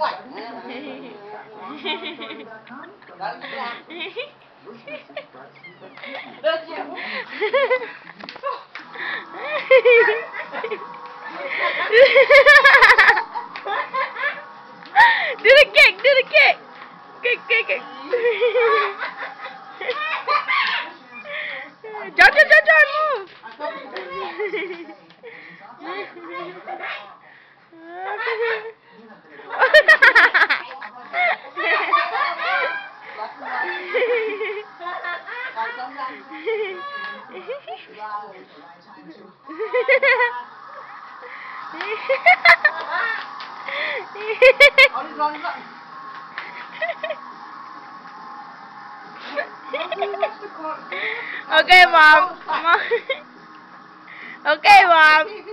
Do the kick, do the kick. Kick, kick, kick. John, move. Okay, Mom. Okay, Mom.